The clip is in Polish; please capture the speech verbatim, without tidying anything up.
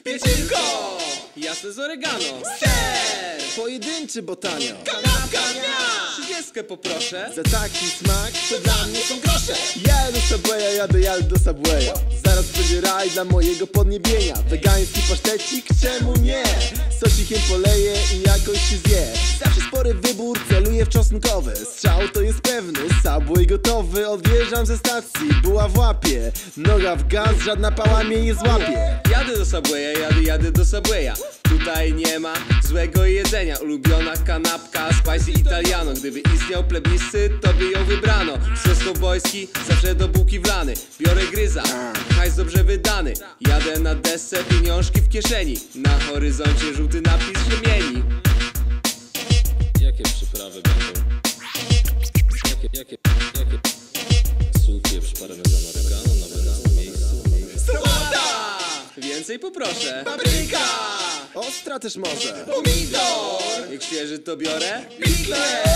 pieczynko, jasne z oregano, ser, pojedynczy, bo tanio. kanapka dnia, trzydziestkę poproszę. Za taki smak to dla mnie są grosze. Jadę do Subwaya, jadę, jadę do Subwaya. Zaraz będzie raj dla mojego podniebienia. Wegański pasztecik, czemu nie? Sosikiem poleję i jakoś się zje. Zawsze spory wybór, celuję w czosnkowy. Strzał to jest pewny, Subway gotowy. Odjeżdżam ze stacji, buła w łapie. Noga w gaz, żadna pała mnie nie złapie. Jadę do Subwaya, jadę, jadę do Subwaya. Tutaj nie ma złego jedzenia. Ulubiona kanapka, spicy italiano. Gdyby istniał plebiscyt, to by ją wybrano. Sos cowboyski, zawsze do bułki wlany. Biorę gryza, hajs dobrze wydany. Jadę na desce, pieniążki w kieszeni. Na horyzoncie żółty napis się mieni. Jakie przyprawy będą? Jakie, jakie, jakie? Sól, pieprz, parmezan, oregano, na wydane miejscu. Sałata! Więcej poproszę. Papryka! Ostra też może. Pomidor! Jak świeży to biorę. Pickle!